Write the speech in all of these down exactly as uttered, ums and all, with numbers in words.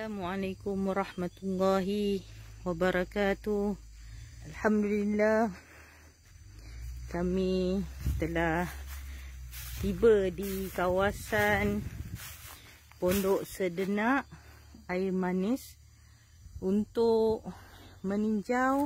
Assalamualaikum warahmatullahi wabarakatuh. Alhamdulillah, kami telah tiba di kawasan Pondok Sedenak Air Manis untuk meninjau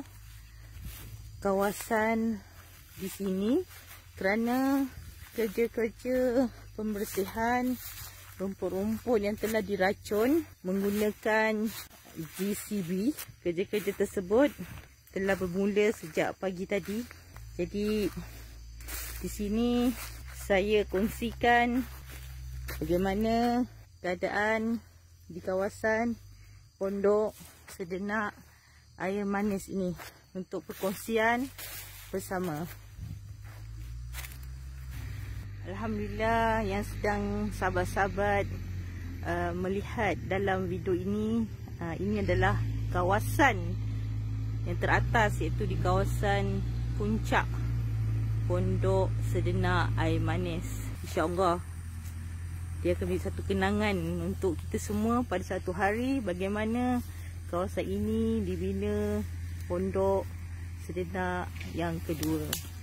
kawasan di sini kerana kerja-kerja pembersihan rumput-rumput yang telah diracun menggunakan G C B. Kerja-kerja tersebut telah bermula sejak pagi tadi. Jadi di sini saya kongsikan bagaimana keadaan di kawasan Pondok Sedenak Air Manis ini untuk perkongsian bersama. Alhamdulillah, yang sedang sahabat-sahabat uh, melihat dalam video ini, uh, ini adalah kawasan yang teratas, iaitu di kawasan puncak Pondok Sedenak Air Manis. InsyaAllah dia akan menjadi satu kenangan untuk kita semua pada satu hari bagaimana kawasan ini dibina Pondok Sedenak yang kedua.